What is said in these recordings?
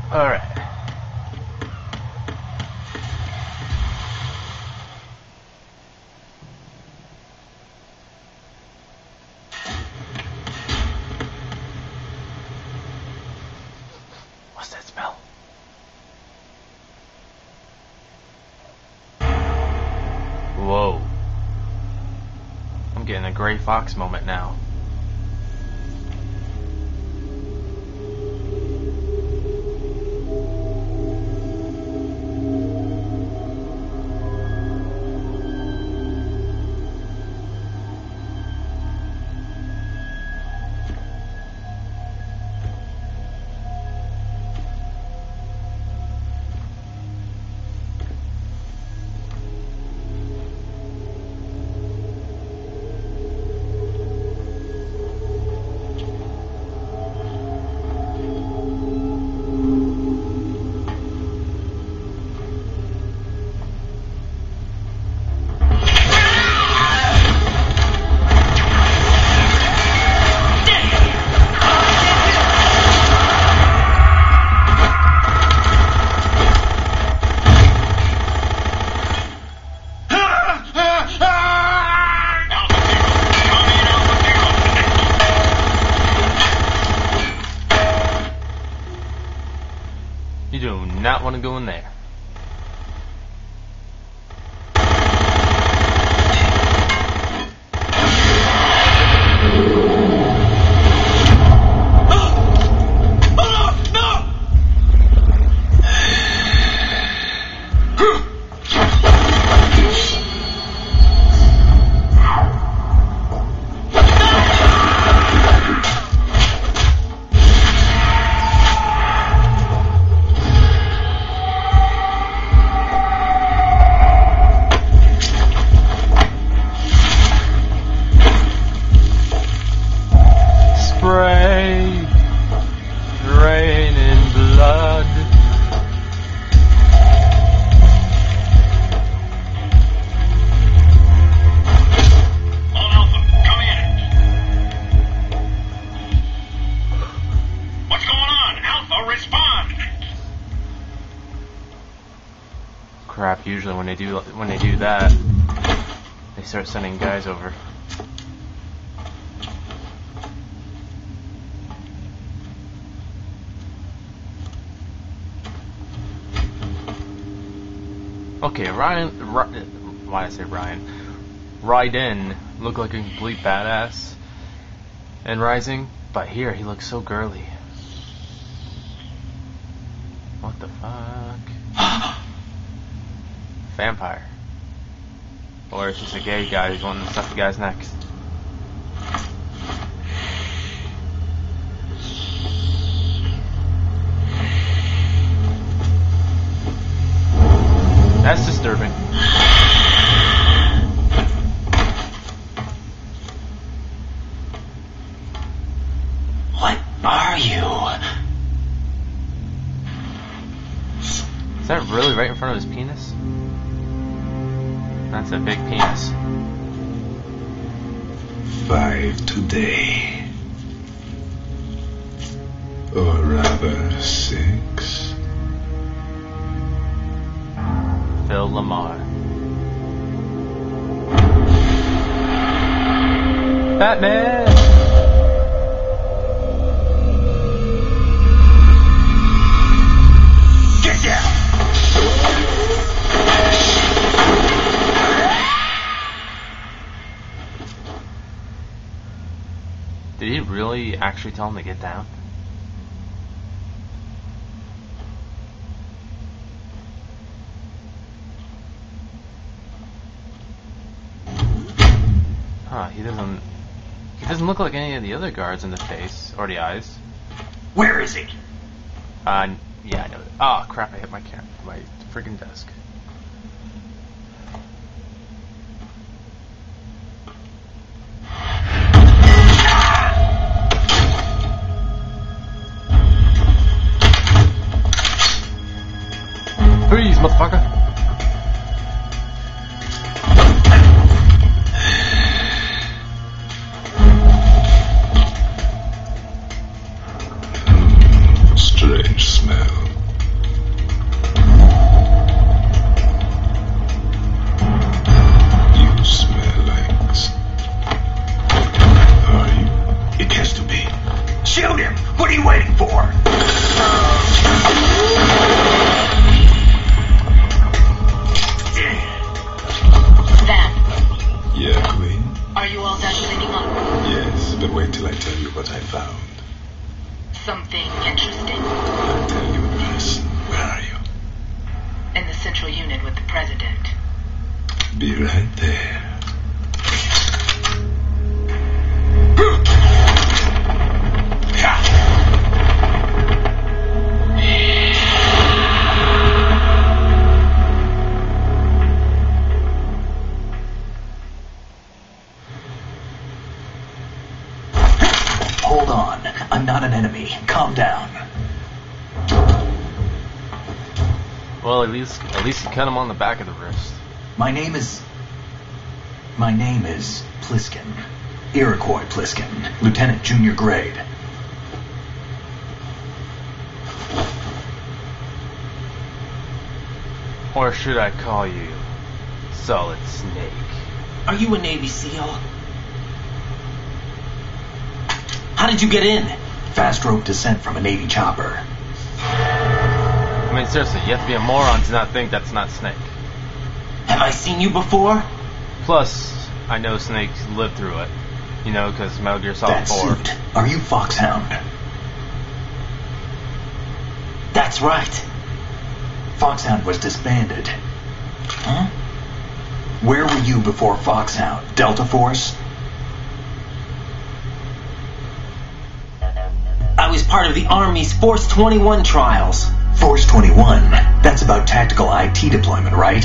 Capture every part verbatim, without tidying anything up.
Alright. What's that smell? Whoa. I'm getting a Gray Fox moment now. You do not want to go in there. Crap, usually when they do when they do that, they start sending guys over. Okay, Ryan, Ryan why did I say Ryan? Raiden looked like a complete badass in Rising, but here he looks so girly. What the fuck? Vampire. Or it's just a gay guy who's wanting to suck the guy's necks. That's disturbing. What are you? Is that really right in front of his penis? That's a big penis. Five today. Or rather, six. Phil Lamar. Batman! Get down! Did he really actually tell him to get down? Huh, he doesn't... He doesn't look like any of the other guards in the face, or the eyes. Where is he? Uh, yeah, I know that. Oh, crap, I hit my camera, my freaking desk. Freeze, motherfucker! Strange smell. Be right there. Hold on. I'm not an enemy. Calm down. Well, at least at least you cut him on the back of the wrist. My name is... My name is Pliskin. Iroquois Pliskin. Lieutenant Junior Grade. Or should I call you Solid Snake? Are you a Navy SEAL? How did you get in? Fast rope descent from a Navy chopper. I mean, seriously, you have to be a moron to not think that's not Snake. Have I seen you before? Plus, I know Snake lived through it. You know, because Metal Gear Solid That four. suit. Are you Foxhound? That's right. Foxhound was disbanded. Huh? Where were you before Foxhound? Delta Force? I was part of the Army's Force twenty-one trials. Force twenty-one? That's about tactical I T deployment, right?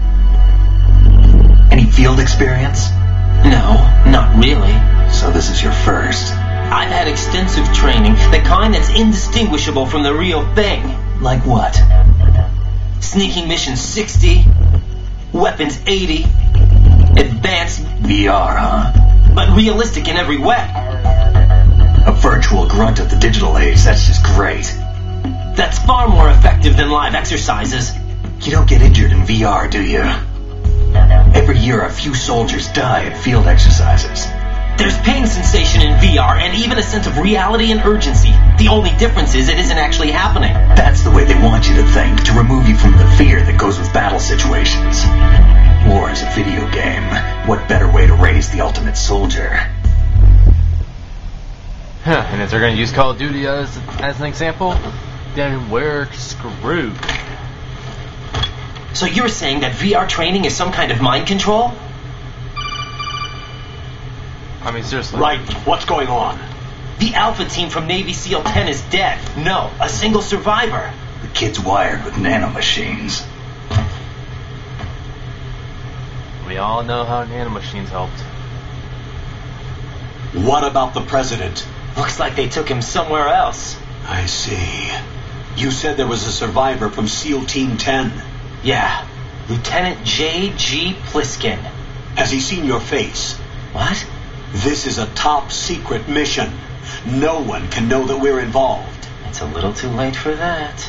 Any field experience? No, not really. So this is your first. I've had extensive training, the kind that's indistinguishable from the real thing. Like what? Sneaking mission sixty, weapons eighty, advanced, V R, huh? but realistic in every way. A virtual grunt of the digital age, that's just great. That's far more effective than live exercises. You don't get injured in V R, do you? Every year a few soldiers die at field exercises. There's pain sensation in V R and even a sense of reality and urgency. The only difference is it isn't actually happening. That's the way they want you to think, to remove you from the fear that goes with battle situations. War is a video game. What better way to raise the ultimate soldier? Huh, and if they're going to use Call of Duty as, as an example, then we're screwed. So you're saying that V R training is some kind of mind control? I mean, seriously. Right, what's going on? The Alpha team from Navy SEAL ten is dead. No, a single survivor. The kid's wired with nanomachines. We all know how nanomachines helped. What about the president? Looks like they took him somewhere else. I see. You said there was a survivor from SEAL Team ten. Yeah, Lieutenant J G Pliskin. Has he seen your face? What? This is a top secret mission. No one can know that we're involved. It's a little too late for that.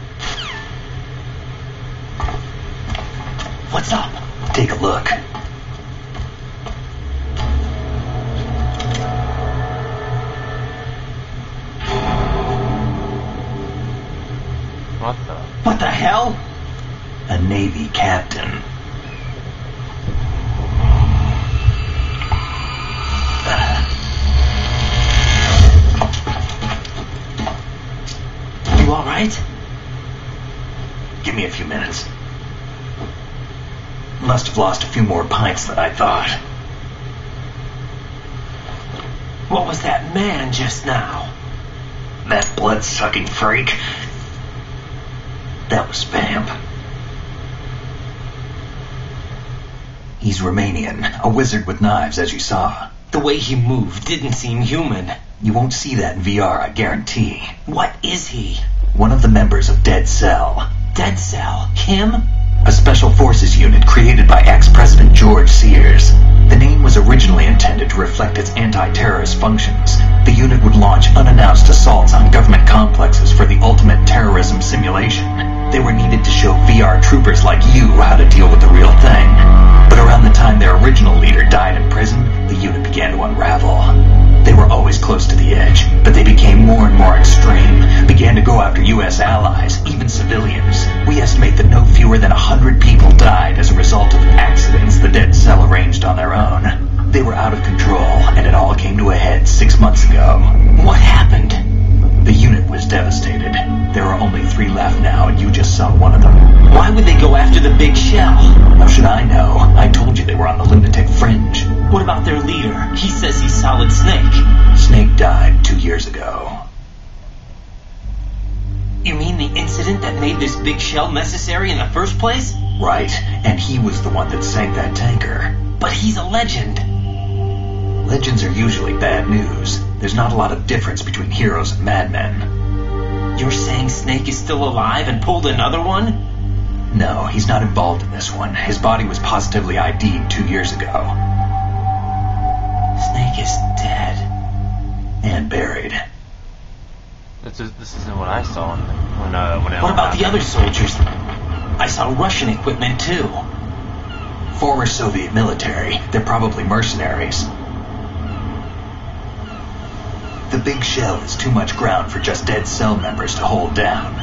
What's up? Take a look. What the? What the hell? A Navy captain. You all right? Give me a few minutes. Must have lost a few more pints than I thought. What was that man just now? That blood-sucking freak. That was Vamp. He's Romanian, a wizard with knives, as you saw. The way he moved didn't seem human. You won't see that in V R, I guarantee. What is he? One of the members of Dead Cell. Dead Cell? Him? A special forces unit created by ex-President George Sears. The name was originally intended to reflect its anti-terrorist functions. The unit would launch unannounced assaults on government complexes for the ultimate terrorism simulation. They were needed to show V R troopers like you how to deal with the real thing. But around the time their original leader died in prison, the unit began to unravel. They were always close to the edge, but they became more and more extreme, began to go after U S allies, even civilians. We estimate that no fewer than a hundred people died as a result of accidents the Dead Cell arranged on their own. They were out of control, and it all came to a head six months ago. What happened? The unit was devastated. There are only three left now, and you just saw one of them. Why would they go after the big shell? How should I know? I told you they were on the lunatic fringe. What about their leader? He says he's Solid Snake. Snake died two years ago. You mean the incident that made this big shell necessary in the first place? Right, and he was the one that sank that tanker. But he's a legend. Legends are usually bad news. There's not a lot of difference between heroes and madmen. You're saying Snake is still alive and pulled another one? No, he's not involved in this one. His body was positively I D'd two years ago. Snake is dead. And buried. This, is, this isn't what I saw when, uh, when What about the other soldiers? I saw Russian equipment, too. Former Soviet military. They're probably mercenaries. The big shell is too much ground for just dead cell members to hold down.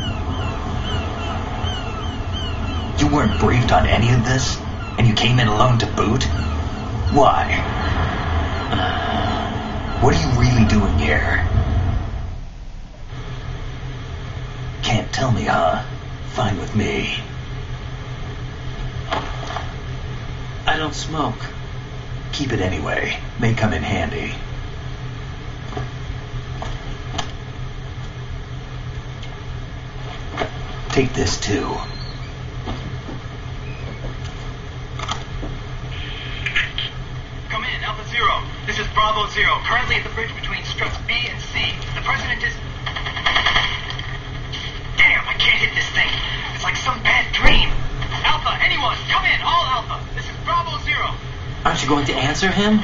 You weren't briefed on any of this? And you came in alone to boot? Why? What are you really doing here? Can't tell me, huh? Fine with me. I don't smoke. Keep it anyway. May come in handy. Take this too. Come in, Alpha Zero. This is Bravo Zero. Currently at the bridge between struts B and C. The president is... Damn, I can't hit this thing. It's like some bad dream. Alpha, anyone, come in. All Alpha. This is Bravo Zero. Aren't you going to answer him?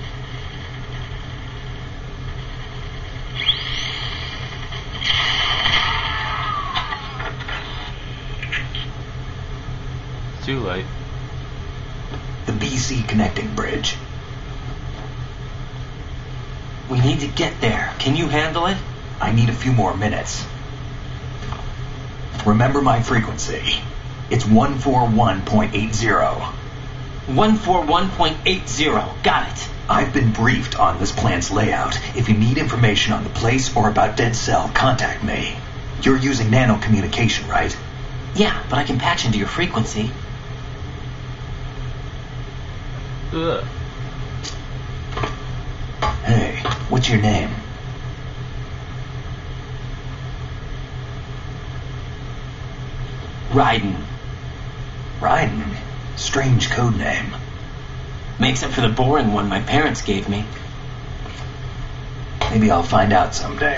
Too late. The B C connecting bridge. We need to get there. Can you handle it? I need a few more minutes. Remember my frequency. It's one forty-one point eight zero. one forty-one point eight zero. Got it. I've been briefed on this plant's layout. If you need information on the place or about Dead Cell, contact me. You're using nano communication, right? Yeah, but I can patch into your frequency. Ugh. Hey, what's your name? Raiden. Raiden. Strange code name. Makes up for the boring one my parents gave me. Maybe I'll find out someday.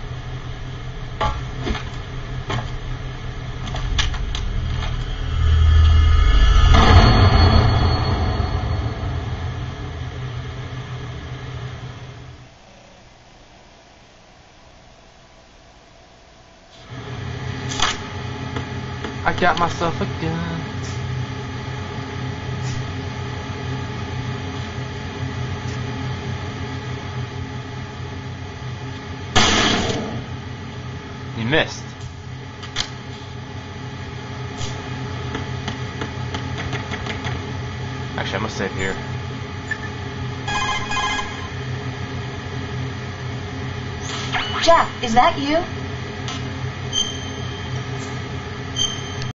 I got myself a gun. You missed. Actually, I must save here. Jeff, is that you?